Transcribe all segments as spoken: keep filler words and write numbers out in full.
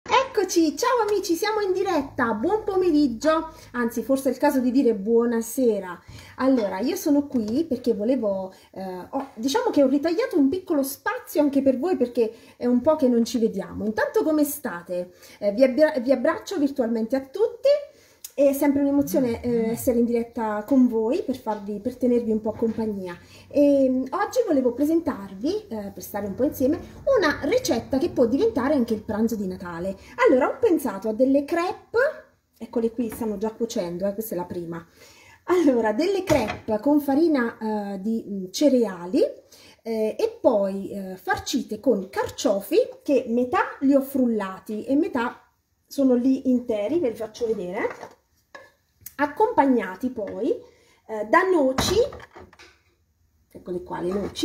Eccoci, ciao amici, siamo in diretta, buon pomeriggio, anzi forse è il caso di dire buonasera. Allora, io sono qui perché volevo, eh, ho, diciamo che ho ritagliato un piccolo spazio anche per voi perché è un po' che non ci vediamo. Intanto come state? Eh, vi, abbra vi abbraccio virtualmente a tutti. È sempre un'emozione eh, essere in diretta con voi per, farvi, per tenervi un po' compagnia. E oggi volevo presentarvi, eh, per stare un po' insieme, una ricetta che può diventare anche il pranzo di Natale. Allora, ho pensato a delle crepe, eccole qui, stanno già cuocendo, eh, questa è la prima. Allora, delle crepe con farina eh, di mh, cereali eh, e poi eh, farcite con carciofi che metà li ho frullati e metà sono lì interi, ve li faccio vedere. Accompagnati poi eh, da noci, eccole qua le noci,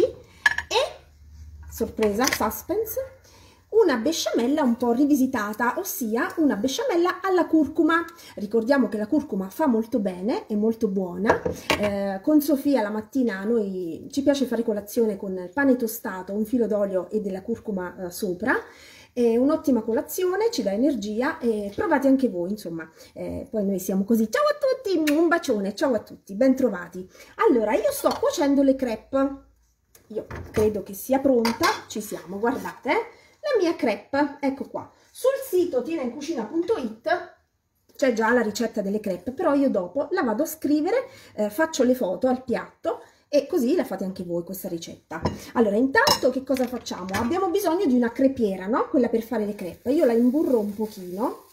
e, sorpresa, suspense, una besciamella un po' rivisitata, ossia una besciamella alla curcuma. Ricordiamo che la curcuma fa molto bene, è molto buona. Eh, con Sofia la mattina a noi ci piace fare colazione con pane tostato, un filo d'olio e della curcuma eh, sopra. È un'ottima colazione, ci dà energia e provate anche voi, insomma, eh, poi noi siamo così. Ciao a tutti, un bacione, ciao a tutti, ben trovati. Allora, io sto cuocendo le crepe, io credo che sia pronta, ci siamo, guardate, la mia crepe, ecco qua. Sul sito tienaincuscina punto it c'è già la ricetta delle crepe, però io dopo la vado a scrivere, eh, faccio le foto al piatto, e così la fate anche voi questa ricetta. Allora, intanto che cosa facciamo? Abbiamo bisogno di una crepiera, no? Quella per fare le crepe. Io la imburro un pochino,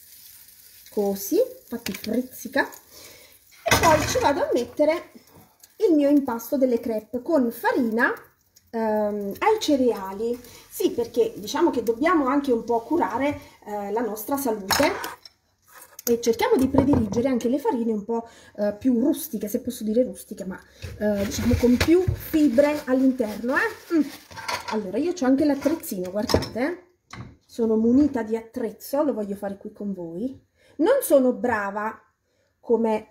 così, infatti frizzica, e poi ci vado a mettere il mio impasto delle crepe con farina ehm, ai cereali. Sì, perché diciamo che dobbiamo anche un po' curare eh, la nostra salute. E cerchiamo di prediligere anche le farine un po' eh, più rustiche, se posso dire rustiche, ma eh, diciamo con più fibre all'interno. Eh? Mm. Allora, io ho anche l'attrezzino, guardate, eh? Sono munita di attrezzo, lo voglio fare qui con voi. Non sono brava come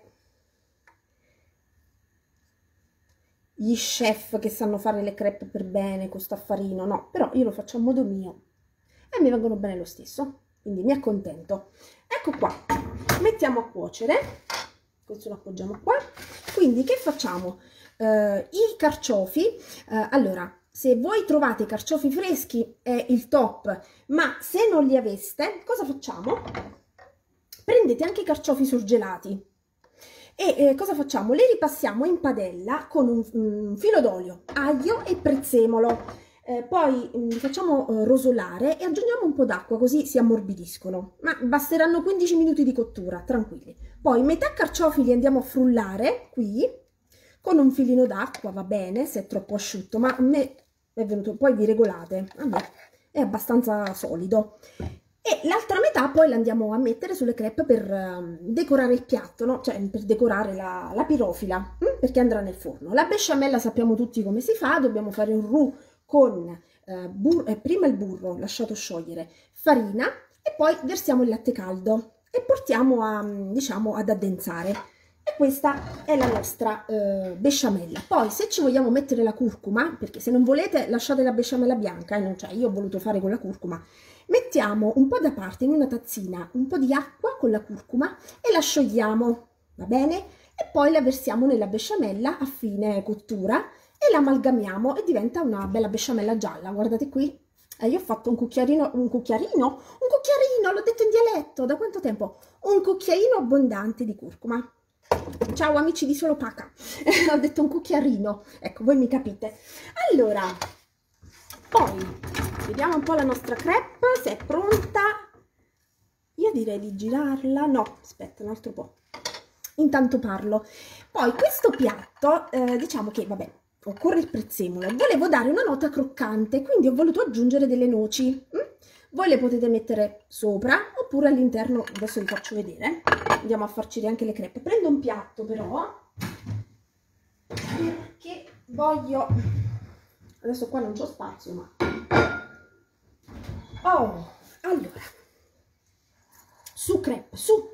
gli chef che sanno fare le crepe per bene con sto affarino, no, però io lo faccio a modo mio e mi vengono bene lo stesso. Quindi mi accontento. Ecco qua, mettiamo a cuocere, questo lo appoggiamo qua. Quindi che facciamo? Eh, I carciofi, eh, allora, se voi trovate i carciofi freschi è il top, ma se non li aveste, cosa facciamo? Prendete anche i carciofi surgelati e eh, cosa facciamo? Li ripassiamo in padella con un, un filo d'olio, aglio e prezzemolo. Eh, poi li facciamo eh, rosolare e aggiungiamo un po' d'acqua così si ammorbidiscono, ma basteranno quindici minuti di cottura, tranquilli. Poi metà carciofi li andiamo a frullare qui con un filino d'acqua, va bene se è troppo asciutto, ma a me è venuto, poi vi regolate, vabbè, è abbastanza solido. E l'altra metà poi la andiamo a mettere sulle crepe per uh, decorare il piatto, no? Cioè per decorare la, la pirofila, hm? Perché andrà nel forno. La besciamella sappiamo tutti come si fa, dobbiamo fare un roux con eh, burro, eh, prima il burro lasciato sciogliere, farina e poi versiamo il latte caldo e portiamo a, diciamo, ad addensare. E questa è la nostra eh, besciamella. Poi se ci vogliamo mettere la curcuma, perché se non volete lasciate la besciamella bianca, eh, non c'è, io ho voluto fare con la curcuma, mettiamo un po' da parte in una tazzina un po' di acqua con la curcuma e la sciogliamo, va bene? E poi la versiamo nella besciamella a fine cottura e la amalgamiamo e diventa una bella besciamella gialla, guardate qui. Eh, io ho fatto un cucchiarino, un cucchiarino, un cucchiarino, l'ho detto in dialetto, da quanto tempo? Un cucchiaino abbondante di curcuma. Ciao amici di Solo Paca, ho detto un cucchiarino, ecco, voi mi capite. Allora, poi vediamo un po' la nostra crepe, se è pronta. Io direi di girarla, no, aspetta un altro po', intanto parlo. Poi questo piatto, eh, diciamo che, vabbè, occorre il prezzemolo, volevo dare una nota croccante, quindi ho voluto aggiungere delle noci. Voi le potete mettere sopra oppure all'interno, adesso vi faccio vedere. Andiamo a farcire anche le crepe. Prendo un piatto però, perché voglio, adesso qua non c'ho spazio, ma oh, allora, su crepe, su,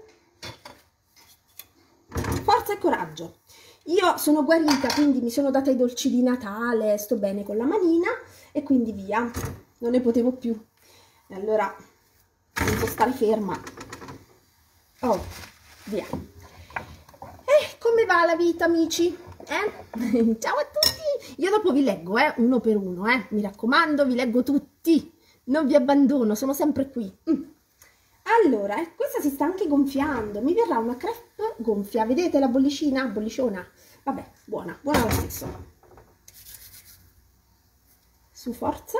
forza e coraggio. Io sono guarita, quindi mi sono data i dolci di Natale, sto bene con la manina e quindi via, non ne potevo più. E allora, stare ferma. Oh, via. Eh, come va la vita, amici? Eh? Ciao a tutti! Io dopo vi leggo, eh, uno per uno, eh. Mi raccomando, vi leggo tutti. Non vi abbandono, sono sempre qui. Mm. Allora, eh, questa si sta anche gonfiando. Mi verrà una crepe gonfia. Vedete la bollicina? Bolliciona. Vabbè, buona, buona lo stesso. Su, forza.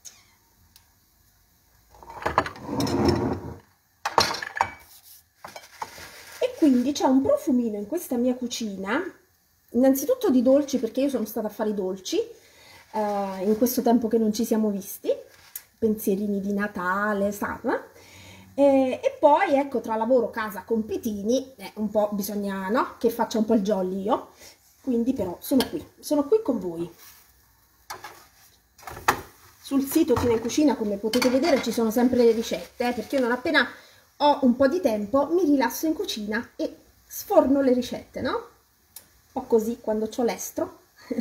E quindi c'è un profumino in questa mia cucina, innanzitutto di dolci, perché io sono stata a fare i dolci eh, in questo tempo che non ci siamo visti, pensierini di Natale, sa, eh? E, e poi ecco, tra lavoro, casa, compitini, eh, un po' bisogna, no? Che faccia un po' il jolly io, quindi però sono qui, sono qui con voi. Sul sito Tina in Cucina, come potete vedere, ci sono sempre le ricette, eh, perché io non appena ho un po' di tempo mi rilasso in cucina e sforno le ricette, no? Un po' così quando c'ho l'estro.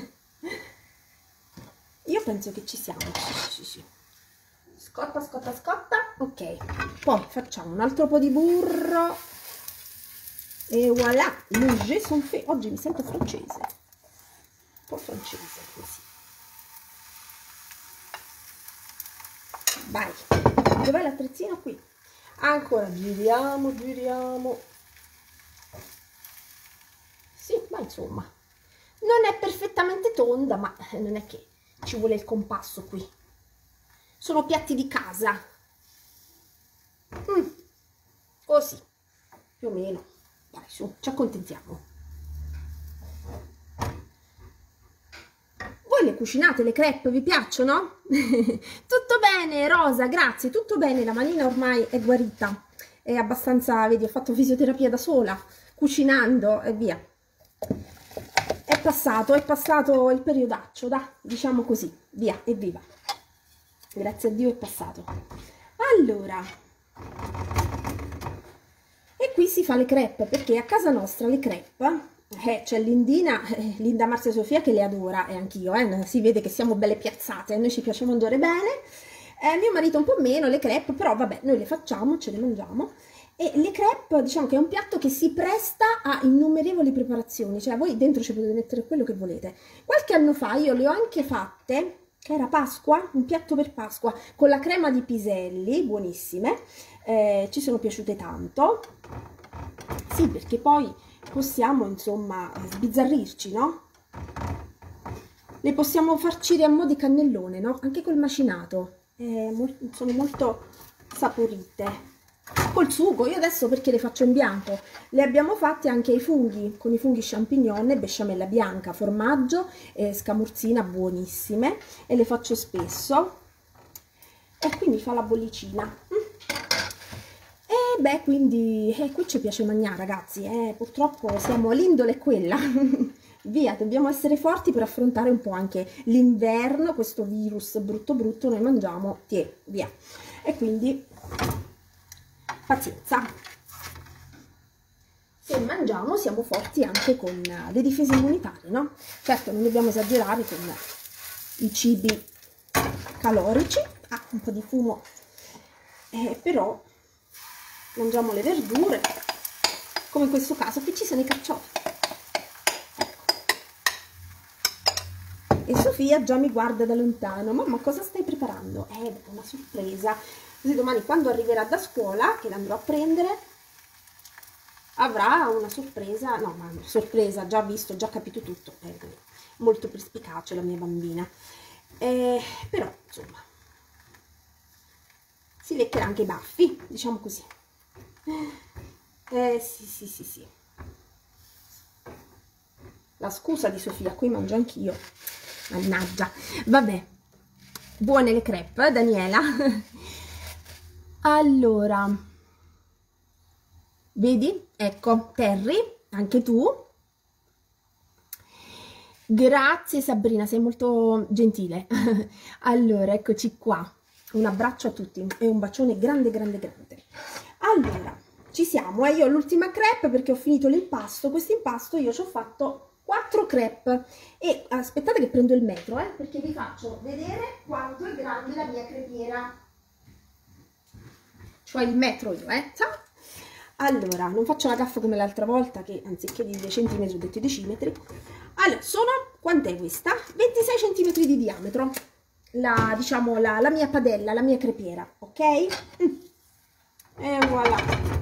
Io penso che ci siamo, sì, sì, sì. Scotta, scotta, scotta, ok. Poi facciamo un altro po' di burro e voilà, le jeux sont faits. Oggi mi sento francese, un po' francese così. Vai, dov'è l'attrezzino? Qui. Ancora giriamo, giriamo. Sì, ma insomma, non è perfettamente tonda, ma non è che ci vuole il compasso qui. Sono piatti di casa. Mm, così, più o meno. Dai, su, ci accontentiamo. Voi le cucinate, le crepe, vi piacciono? Tutto bene, Rosa, grazie, tutto bene, la manina ormai è guarita, è abbastanza, vedi, ho fatto fisioterapia da sola, cucinando e via. È passato, è passato il periodaccio, da, diciamo così, via, evviva. Grazie a Dio è passato. Allora, e qui si fa le crepe, perché a casa nostra le crepe... Eh, c'è Lindina, eh, Linda Marzia Sofia che le adora, e anch'io, eh, si vede che siamo belle piazzate, a noi ci piace mangiare bene, eh, mio marito un po' meno, le crepe, però vabbè, noi le facciamo, ce le mangiamo, e le crepe diciamo che è un piatto che si presta a innumerevoli preparazioni, cioè voi dentro ci potete mettere quello che volete. Qualche anno fa io le ho anche fatte, che era Pasqua, un piatto per Pasqua, con la crema di piselli, buonissime, eh, ci sono piaciute tanto, sì, perché poi possiamo insomma sbizzarrirci, no? Le possiamo farcire a mo' di cannellone, no? Anche col macinato, eh, molto, sono molto saporite. Col sugo, io adesso perché le faccio in bianco, le abbiamo fatte anche ai funghi, con i funghi champignon e besciamella bianca, formaggio e scamurzina buonissime, e le faccio spesso, e qui mi fa la bollicina. E beh, quindi eh, qui ci piace mangiare, ragazzi, eh, purtroppo siamo, l'indole è quella. Via, dobbiamo essere forti per affrontare un po' anche l'inverno, questo virus brutto brutto, noi mangiamo, tie, via. E quindi pazienza. Se mangiamo siamo forti anche con le difese immunitarie, no? Certo, non dobbiamo esagerare con i cibi calorici. Ah, un po' di fumo, eh, però mangiamo le verdure, come in questo caso che ci sono i carciofi. E Sofia già mi guarda da lontano. Mamma, cosa stai preparando? Eh, una sorpresa. Così domani quando arriverà da scuola, che l'andrò a prendere, avrà una sorpresa. No, ma sorpresa, già visto, già capito tutto. Eh, molto perspicace la mia bambina. Eh, però, insomma, si leccherà anche i baffi, diciamo così. Eh, sì, sì, sì, sì. La scusa di Sofia, qui mangio anch'io. Mannaggia. Vabbè. Buone le crepe, Daniela. Allora. Vedi? Ecco, Terry, anche tu. Grazie Sabrina, sei molto gentile. Allora, eccoci qua. Un abbraccio a tutti e un bacione grande, grande, grande. Allora, ci siamo, eh? Io ho l'ultima crepe perché ho finito l'impasto. Questo impasto io ci ho fatto quattro crepe e aspettate che prendo il metro, eh, perché vi faccio vedere quanto è grande la mia crepiera. c'ho il metro io, eh? Sa? Allora, non faccio la gaffa come l'altra volta, che anziché di due centimetri ho detto decimetri. Allora, sono, quant'è questa? ventisei centimetri di diametro, la, diciamo, la, la mia padella, la mia crepiera, ok? Mm. E voilà.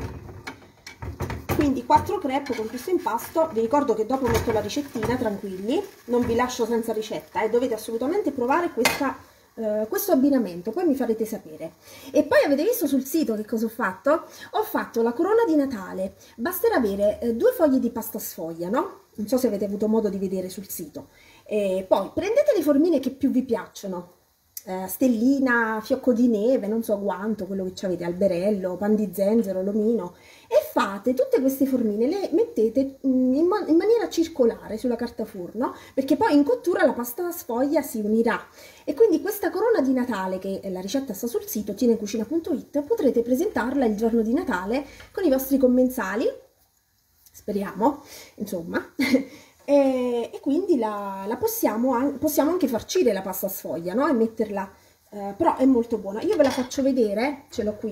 Quindi quattro crepe con questo impasto. Vi ricordo che dopo metto la ricettina, tranquilli, non vi lascio senza ricetta e eh. Dovete assolutamente provare questa, eh, questo abbinamento, poi mi farete sapere. E poi avete visto sul sito che cosa ho fatto? Ho fatto la corona di Natale. Basterà avere eh, due foglie di pasta sfoglia, no? Non so se avete avuto modo di vedere sul sito. E poi prendete le formine che più vi piacciono. Eh, stellina, fiocco di neve, non so quanto, quello che avete, alberello, pan di zenzero, l'omino, e fate tutte queste formine, le mettete in, man in maniera circolare sulla carta forno, perché poi in cottura la pasta sfoglia si unirà. E quindi questa corona di Natale, che la ricetta sta sul sito tinecucina punto it, potrete presentarla il giorno di Natale con i vostri commensali, speriamo, insomma. E, e quindi la, la possiamo, possiamo anche farcire la pasta sfoglia, no? E metterla, eh, però è molto buona. Io ve la faccio vedere, ce l'ho qui,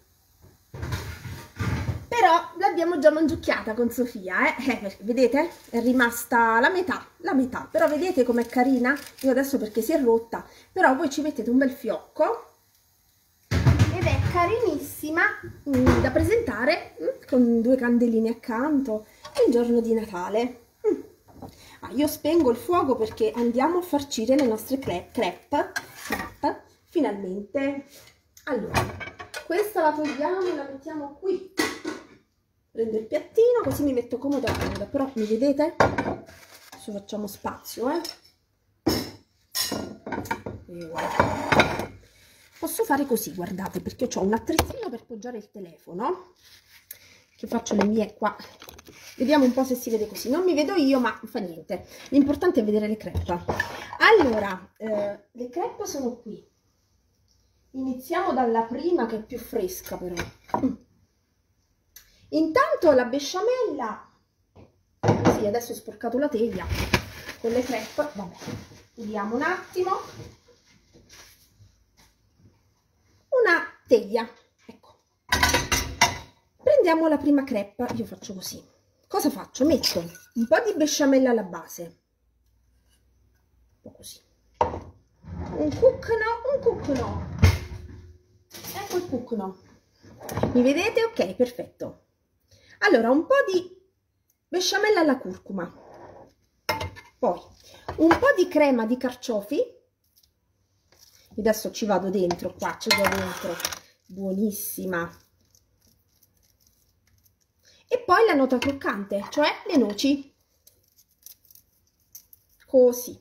però l'abbiamo già mangiucchiata con Sofia, eh? Eh, vedete? È rimasta la metà, la metà, però vedete com'è carina? Io adesso perché si è rotta, però voi ci mettete un bel fiocco ed è carinissima mm, da presentare mm, con due candeline accanto il giorno di Natale. Mm. Ah, io spengo il fuoco perché andiamo a farcire le nostre crepe, crepe, crepe finalmente. Allora, questa la togliamo e la mettiamo qui. Prendo il piattino così mi metto comoda comoda, però mi vedete? Adesso facciamo spazio, eh? E guarda. Posso fare così, guardate, perché ho un attrezzino per poggiare il telefono, che faccio le mie qua. Vediamo un po' se si vede così. Non mi vedo io, ma fa niente. L'importante è vedere le crepe. Allora, eh, le crepe sono qui. Iniziamo dalla prima, che è più fresca però. Mm. Intanto la besciamella, sì, adesso ho sporcato la teglia con le crepe, vabbè, vediamo un attimo. Una teglia, ecco. Prendiamo la prima crepe, io faccio così. Cosa faccio? Metto un po' di besciamella alla base, un po' così, un cucno, un cucno, ecco il cucno, mi vedete? Ok, perfetto. Allora, un po' di besciamella alla curcuma, poi un po' di crema di carciofi, adesso ci vado dentro, qua ci vado dentro, buonissima. E poi la nota croccante, cioè le noci, così.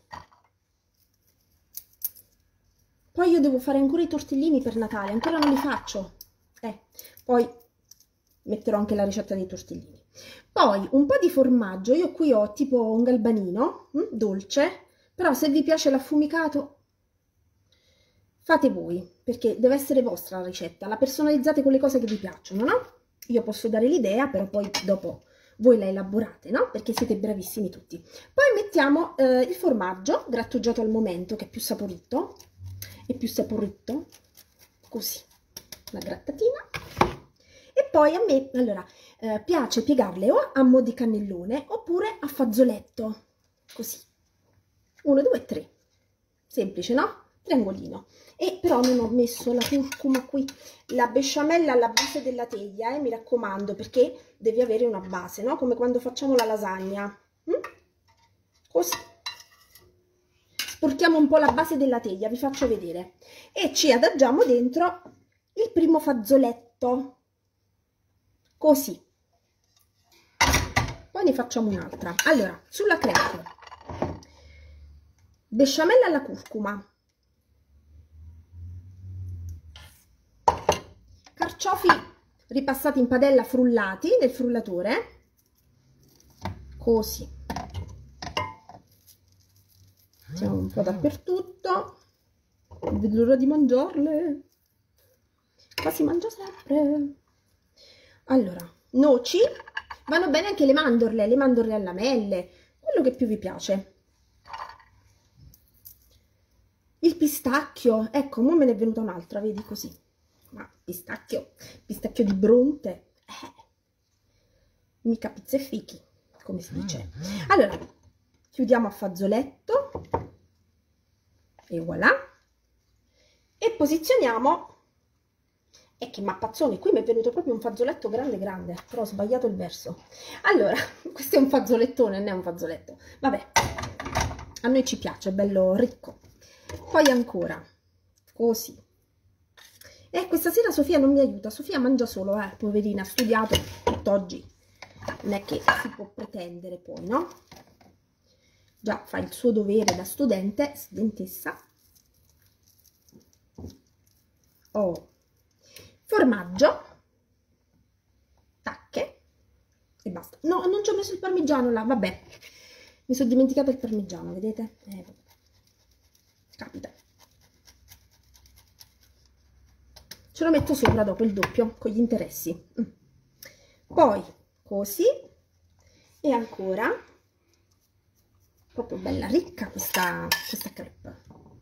Poi io devo fare ancora i tortellini per Natale, ancora non li faccio, eh, poi metterò anche la ricetta dei tortellini. Poi un po' di formaggio, io qui ho tipo un galbanino, hm, dolce, però se vi piace l'affumicato fate voi, perché deve essere vostra la ricetta, la personalizzate con le cose che vi piacciono, no? Io posso dare l'idea, però poi dopo voi la elaborate, no? Perché siete bravissimi tutti. Poi mettiamo eh, il formaggio grattugiato al momento, che è più saporito, è più saporito, così, una grattatina. E poi a me, allora, eh, piace piegarle o a mo' di cannellone oppure a fazzoletto, così. Uno, due, tre. Semplice, no? Triangolino. E però non ho messo la curcuma qui, la besciamella alla base della teglia, eh, mi raccomando, perché devi avere una base, no? Come quando facciamo la lasagna. Mm? Così. Sporchiamo un po' la base della teglia, vi faccio vedere. E ci adagiamo dentro il primo fazzoletto. Così. Poi ne facciamo un'altra. Allora, sulla crepe. Besciamella alla curcuma. Carciofi ripassati in padella, frullati nel frullatore, così. Mettiamo un po' dappertutto, non vedo l'ora di mangiarle, qua si mangia sempre. Allora, noci, vanno bene anche le mandorle, le mandorle alla mele, quello che più vi piace. Il pistacchio, ecco, ora me ne è venuta un'altra, vedi, così. ma pistacchio, pistacchio di Bronte, eh, mica pizza e fichi, come si dice. Allora, chiudiamo a fazzoletto, e voilà, e posizioniamo. E che mappazzone, qui mi è venuto proprio un fazzoletto grande grande, però ho sbagliato il verso. Allora, questo è un fazzolettone, non è un fazzoletto, vabbè, a noi ci piace, è bello ricco. Poi ancora, così. E questa sera Sofia non mi aiuta, Sofia mangia solo, eh, poverina, ha studiato tutt'oggi, non è che si può pretendere poi, no? Già fa il suo dovere da studente, studentessa. Oh. Formaggio, tacche e basta. No, non ci ho messo il parmigiano là, vabbè, mi sono dimenticata il parmigiano, vedete? Eh, vabbè. Capita. Ce lo metto sopra dopo il doppio con gli interessi. Mm. Poi così, e ancora, proprio bella ricca questa, questa crepe.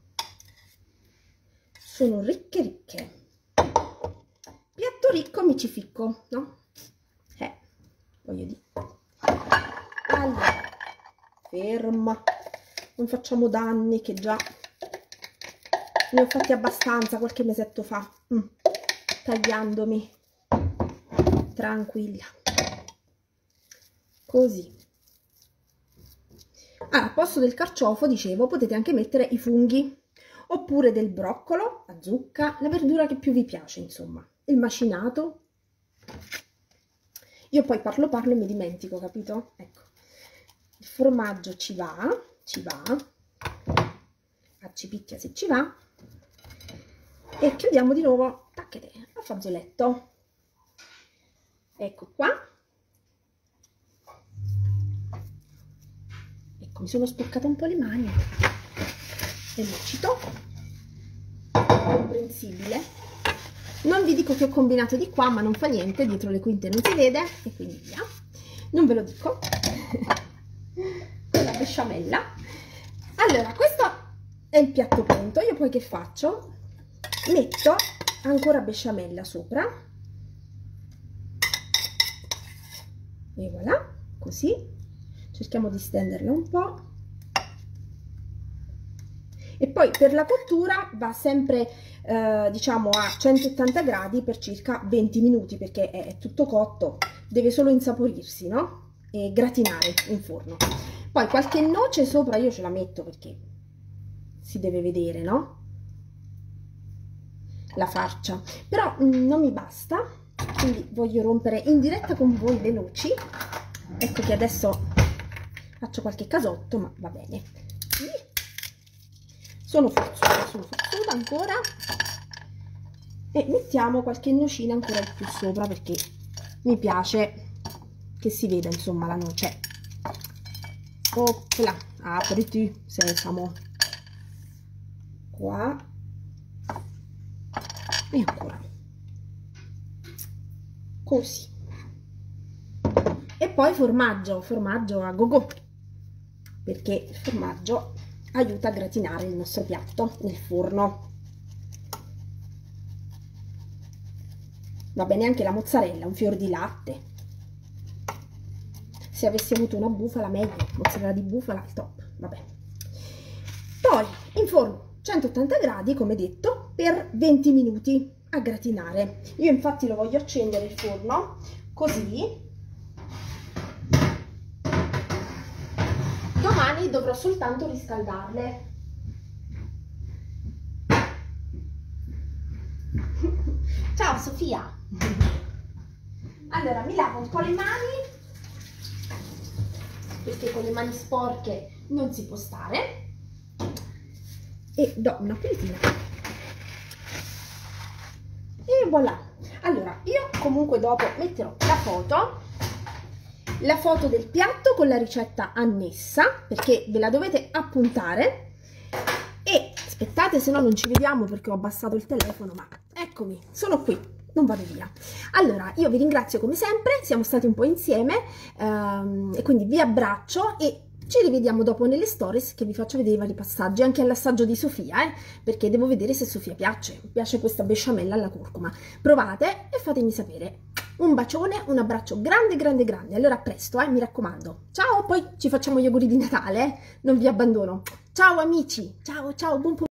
Sono ricche ricche. Piatto ricco mi ci ficco, no? Eh, voglio dire. Allora, ferma, non facciamo danni, che già ne ho fatti abbastanza qualche mesetto fa, mm, tagliandomi, tranquilla, così. Ah, al posto del carciofo, dicevo, potete anche mettere i funghi, oppure del broccolo, la zucca, la verdura che più vi piace, insomma. Il macinato. Io poi parlo parlo e mi dimentico, capito? Ecco, il formaggio ci va, ci va, accipicchia se ci va, e chiudiamo di nuovo, tacchete, a fazzoletto. Ecco qua. Ecco, mi sono sporcata un po' le mani, è lecito, comprensibile. Non vi dico che ho combinato di qua, ma non fa niente, dietro le quinte non si vede, e quindi via. Non ve lo dico. Con la besciamella. Allora, questo è il piatto pronto. Io poi che faccio? Metto ancora besciamella sopra. E voilà, così. Cerchiamo di stenderla un po'. E poi per la cottura va sempre, eh, diciamo, a centottanta gradi per circa venti minuti, perché è, è tutto cotto, deve solo insaporirsi, no? E gratinare in forno. Poi qualche noce sopra io ce la metto, perché si deve vedere, no? La farcia. Però mh, non mi basta, quindi voglio rompere in diretta con voi le noci. Ecco che adesso faccio qualche casotto, ma va bene. Sono forzuta, sono forzuta ancora, e mettiamo qualche nocina ancora di più sopra, perché mi piace che si veda, insomma, la noce. Opla, apriti, sesamo, qua, e ancora, così. E poi formaggio, formaggio a go-go, perché il formaggio aiuta a gratinare il nostro piatto nel forno. Va bene anche la mozzarella, un fior di latte. Se avessi avuto una bufala meglio, mozzarella di bufala al top, vabbè. Poi in forno centottanta gradi, come detto, per venti minuti a gratinare. Io infatti lo voglio accendere il forno così. Domani dovrò soltanto riscaldarle. Ciao Sofia! Allora mi lavo un po' le mani, perché con le mani sporche non si può stare, e do una pulitina. E voilà! Allora io comunque dopo metterò la foto. La foto del piatto con la ricetta annessa, perché ve la dovete appuntare. E aspettate, se no non ci vediamo, perché ho abbassato il telefono, ma eccomi, sono qui, non vado via. Allora, io vi ringrazio come sempre, siamo stati un po' insieme, ehm, e quindi vi abbraccio, e Ci rivediamo dopo nelle stories che vi faccio vedere i vari passaggi, anche all'assaggio di Sofia, eh, perché devo vedere se Sofia piace, piace questa besciamella alla curcuma. Provate e fatemi sapere. Un bacione, un abbraccio grande, grande, grande. Allora a presto, eh, mi raccomando. Ciao, poi ci facciamo gli auguri di Natale, eh? Non vi abbandono. Ciao amici, ciao, ciao, buon pomeriggio.